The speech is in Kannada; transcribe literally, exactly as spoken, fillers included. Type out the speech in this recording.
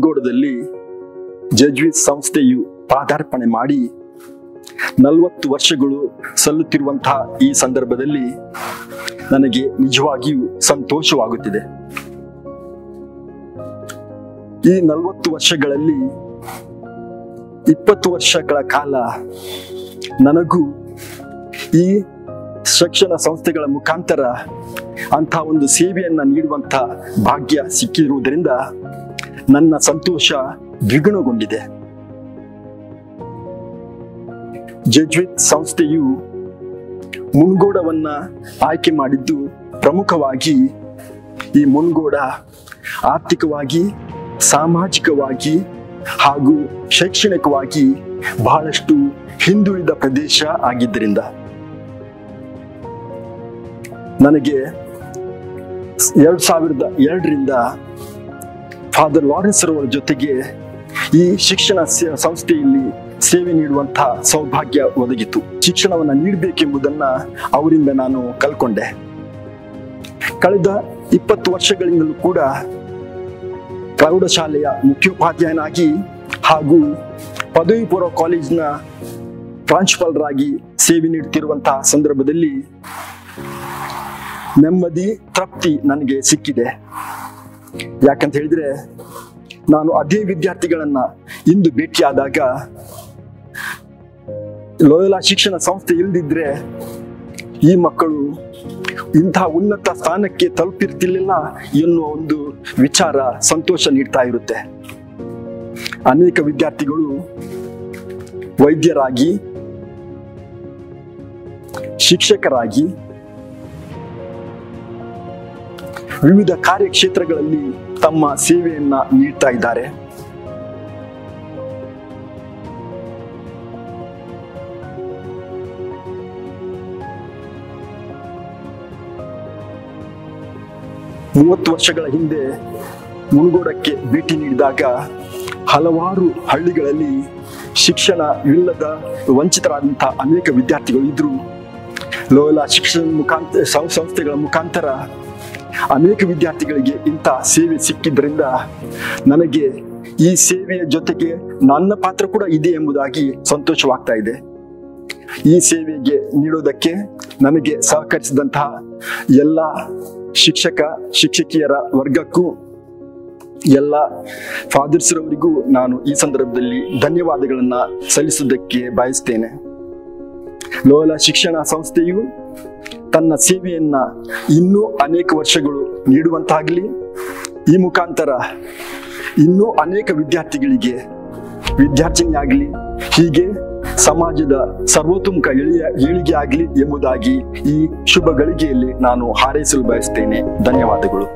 ಮುನ್ಗೋಡದಲ್ಲಿ ಜೆಜ್ವಿಟ್ ಸಂಸ್ಥೆಯು ಪಾದಾರ್ಪಣೆ ಮಾಡಿ ನಲವತ್ತು ವರ್ಷಗಳು ಸಲ್ಲುತ್ತಿರುವಂತಹ ಈ ಸಂದರ್ಭದಲ್ಲಿ ನನಗೆ ನಿಜವಾಗಿಯೂ ಸಂತೋಷವಾಗುತ್ತಿದೆ. ಈ ನಲವತ್ತು ವರ್ಷಗಳಲ್ಲಿ ಇಪ್ಪತ್ತು ವರ್ಷಗಳ ಕಾಲ ನನಗೂ ಈ ಶಿಕ್ಷಣ ಸಂಸ್ಥೆಗಳ ಮುಖಾಂತರ ಅಂತಹ ಒಂದು ಸೇವೆಯನ್ನ ನೀಡುವಂತ ಭಾಗ್ಯ ಸಿಕ್ಕಿರುವುದರಿಂದ ನನ್ನ ಸಂತೋಷ ದ್ವಿಗುಣಗೊಂಡಿದೆ. ಜೆಜ್ವಿಟ್ ಸಂಸ್ಥೆಯು ಮುನ್ಗೋಡವನ್ನ ಆಯ್ಕೆ ಮಾಡಿದ್ದು ಪ್ರಮುಖವಾಗಿ ಈ ಮುನ್ಗೋಡ ಆರ್ಥಿಕವಾಗಿ, ಸಾಮಾಜಿಕವಾಗಿ ಹಾಗೂ ಶೈಕ್ಷಣಿಕವಾಗಿ ಬಹಳಷ್ಟು ಹಿಂದುಳಿದ ಪ್ರದೇಶ ಆಗಿದ್ದರಿಂದ ನನಗೆ ಎರಡ್ ಸಾವಿರದ ಎರಡರಿಂದ ಫಾದರ್ ಲಾರೆನ್ಸ್ ರವರ ಜೊತೆಗೆ ಈ ಶಿಕ್ಷಣ ಸಂಸ್ಥೆಯಲ್ಲಿ ಸೇವೆ ನೀಡುವಂತಹ ಸೌಭಾಗ್ಯ ಒದಗಿತು. ಶಿಕ್ಷಣವನ್ನ ನೀಡಬೇಕೆಂಬುದನ್ನ ಅವರಿಂದ ನಾನು ಕಲ್ಕೊಂಡೆ. ಕಳೆದ ಇಪ್ಪತ್ತು ವರ್ಷಗಳಿಂದಲೂ ಕೂಡ ಪ್ರೌಢಶಾಲೆಯ ಮುಖ್ಯೋಪಾಧ್ಯಾಯನಾಗಿ ಹಾಗೂ ಪದವಿ ಪೂರ್ವ ಕಾಲೇಜಿನ ಪ್ರಾಂಶುಪಾಲರಾಗಿ ಸೇವೆ ನೀಡುತ್ತಿರುವಂತಹ ಸಂದರ್ಭದಲ್ಲಿ ನೆಮ್ಮದಿ, ತೃಪ್ತಿ ನನಗೆ ಸಿಕ್ಕಿದೆ. ಯಾಕಂತ ಹೇಳಿದ್ರೆ ನಾನು ಅದೇ ವಿದ್ಯಾರ್ಥಿಗಳನ್ನ ಇಂದು ಭೇಟಿಯಾದಾಗ ಲೋಯೋಲಾ ಶಿಕ್ಷಣ ಸಂಸ್ಥೆ ಇಲ್ಲದಿದ್ರೆ ಈ ಮಕ್ಕಳು ಇಂತಹ ಉನ್ನತ ಸ್ಥಾನಕ್ಕೆ ತಲುಪಿರ್ತಿರ್ಲಿಲ್ಲ ಎನ್ನುವ ಒಂದು ವಿಚಾರ ಸಂತೋಷ ನೀಡ್ತಾ ಇರುತ್ತೆ. ಅನೇಕ ವಿದ್ಯಾರ್ಥಿಗಳು ವೈದ್ಯರಾಗಿ, ಶಿಕ್ಷಕರಾಗಿ, ವಿವಿಧ ಕಾರ್ಯಕ್ಷೇತ್ರಗಳಲ್ಲಿ ತಮ್ಮ ಸೇವೆಯನ್ನ ನೀಡ್ತಾ ಇದ್ದಾರೆ. ಮೂವತ್ತು ವರ್ಷಗಳ ಹಿಂದೆ ಮುನ್ಗೋಡಕ್ಕೆ ಭೇಟಿ ನೀಡಿದಾಗ ಹಲವಾರು ಹಳ್ಳಿಗಳಲ್ಲಿ ಶಿಕ್ಷಣವಿಲ್ಲದ ವಂಚಿತರಾದಂತಹ ಅನೇಕ ವಿದ್ಯಾರ್ಥಿಗಳು ಇದ್ರು. ಲೋಯೋಲಾ ಶಿಕ್ಷಣ ಮುಖಾಂತರ ಸಂಸ್ಥೆಗಳ ಮುಖಾಂತರ ಅನೇಕ ವಿದ್ಯಾರ್ಥಿಗಳಿಗೆ ಇಂಥ ಸೇವೆ ಸಿಕ್ಕಿದ್ರಿಂದ ನನಗೆ ಈ ಸೇವೆಯ ಜೊತೆಗೆ ನನ್ನ ಪಾತ್ರ ಕೂಡ ಇದೆ ಎಂಬುದಾಗಿ ಸಂತೋಷವಾಗ್ತಾ ಇದೆ. ಈ ಸೇವೆಗೆ ನೀಡೋದಕ್ಕೆ ನನಗೆ ಸಹಕರಿಸಿದಂತಹ ಎಲ್ಲ ಶಿಕ್ಷಕ ಶಿಕ್ಷಕಿಯರ ವರ್ಗಕ್ಕೂ, ಎಲ್ಲ ಫಾದರ್ಸ್ ರವರಿಗೂ ನಾನು ಈ ಸಂದರ್ಭದಲ್ಲಿ ಧನ್ಯವಾದಗಳನ್ನ ಸಲ್ಲಿಸುವುದಕ್ಕೆ ಬಯಸ್ತೇನೆ. ಲೋಯೋಲಾ ಶಿಕ್ಷಣ ಸಂಸ್ಥೆಯು ತನ್ನ ಸೇವೆಯನ್ನ ಇನ್ನೂ ಅನೇಕ ವರ್ಷಗಳು ನೀಡುವಂತಾಗಲಿ, ಈ ಮುಖಾಂತರ ಇನ್ನೂ ಅನೇಕ ವಿದ್ಯಾರ್ಥಿಗಳಿಗೆ ವಿದ್ಯಾರ್ಜನೆಯಾಗಲಿ, ಹೀಗೆ ಸಮಾಜದ ಸರ್ವತೋಮುಖ ಏಳಿಗೆ ಏಳಿಗೆ ಆಗಲಿ ಎಂಬುದಾಗಿ ಈ ಶುಭ ಗಳಿಗೆಯಲ್ಲಿ ನಾನು ಹಾರೈಸಲು ಬಯಸ್ತೇನೆ. ಧನ್ಯವಾದಗಳು.